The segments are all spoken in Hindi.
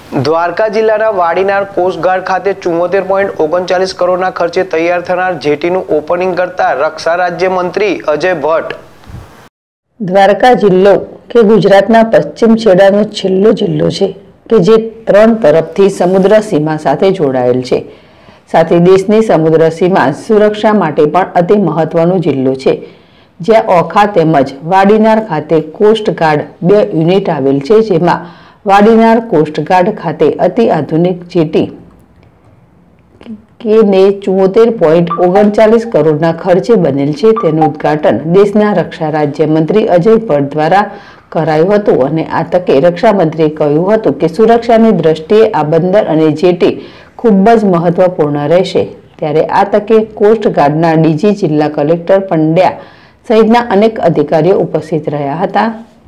દ્વારકા જિલ્લાના વાડીનાર કોસ્ટગાર્ડ ખાતે 74.39 કરોડના ખર્ચે તૈયાર થનાર જેટીનું ઓપનિંગ કરતા રક્ષા રાજ્ય મંત્રી અજય ભટ્ટ। દ્વારકા જિલ્લો કે ગુજરાતના પશ્ચિમ છેડાનો છેલ્લો જિલ્લો છે કે જે 3 તરફથી સમુદ્ર સીમા સાથે જોડાયેલ છે। સાથે દેશની સમુદ્ર સીમા સુરક્ષા માટે પણ અતિ મહત્વનો જિલ્લો છે, જ્યાં ઓખા તેમજ વાડીનાર ખાતે કોસ્ટગાર્ડ 2 યુનિટ આવેલ છે, જેમાં વાડીનાર કોસ્ટગાર્ડ ખાતે અતિ આધુનિક જેટી કે ને 74.39 કરોડના ખર્ચે બનેલ છે। તેનું ઉદ્ઘાટન દેશના રક્ષા રાજ્ય મંત્રી અજય ભટ્ટ દ્વારા કરાયું હતું અને આ તકે રક્ષા મંત્રીએ કહ્યું હતું કે સુરક્ષાની દ્રષ્ટિએ આ બંદર અને જેટી ખૂબ જ મહત્વપૂર્ણ રહેશે। ત્યારે આ તકે કોસ્ટગાર્ડના ડીજી, જિલ્લા કલેક્ટર પંડ્યા સહિતના અનેક અધિકારીઓ ઉપસ્થિત રહ્યા હતા।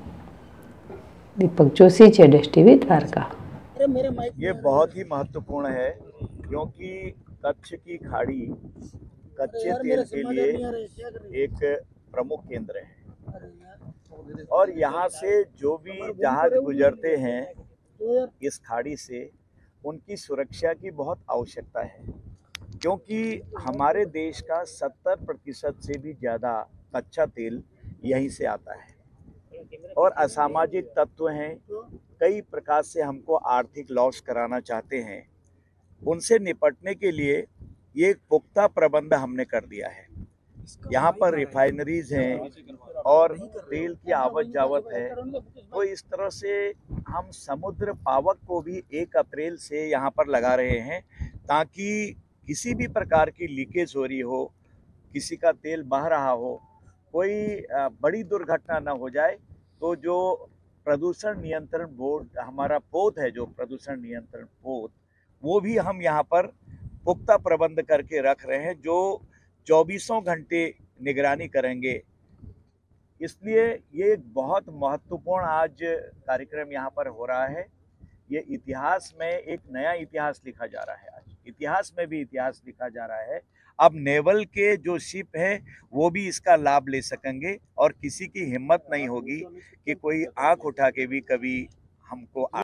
Deepak Joshi, ZS TV, Dwarka. ये बहुत ही महत्वपूर्ण है क्योंकि कच्छ की खाड़ी कच्चे तेल के लिए एक प्रमुख केंद्र है और यहाँ से जो भी जहाज गुजरते हैं इस खाड़ी से उनकी सुरक्षा की बहुत आवश्यकता है, क्योंकि हमारे देश का 70% से भी ज़्यादा कच्चा तेल यहीं से आता है और असामाजिक तत्व हैं, कई प्रकार से हमको आर्थिक लॉस कराना चाहते हैं। उनसे निपटने के लिए ये एक पुख्ता प्रबंध हमने कर दिया है। यहाँ पर रिफाइनरीज हैं और तेल की आवत जावत है, तो इस तरह से हम समुद्र पावक को भी 1 अप्रैल से यहाँ पर लगा रहे हैं ताकि किसी भी प्रकार की लीकेज हो रही हो, किसी का तेल बह रहा हो, कोई बड़ी दुर्घटना न हो जाए। तो जो प्रदूषण नियंत्रण बोर्ड हमारा पोत है, जो प्रदूषण नियंत्रण पोत, वो भी हम यहाँ पर पुख्ता प्रबंध करके रख रहे हैं, जो 24 घंटे निगरानी करेंगे। इसलिए ये एक बहुत महत्वपूर्ण आज कार्यक्रम यहाँ पर हो रहा है। ये इतिहास में एक नया इतिहास लिखा जा रहा है। आज इतिहास में भी इतिहास लिखा जा रहा है। अब नेवल के जो शिप हैं वो भी इसका लाभ ले सकेंगे और किसी की हिम्मत नहीं होगी कि कोई आंख उठा के भी कभी हमको